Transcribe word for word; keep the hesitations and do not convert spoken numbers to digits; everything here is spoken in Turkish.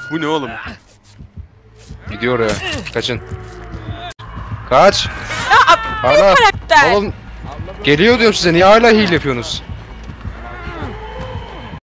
Bu ne oğlum? Gidiyor ya. Kaçın. Kaç. Ya Hala. karakter. Oğlum. Geliyor diyorum size. Niye hala heal yapıyorsunuz?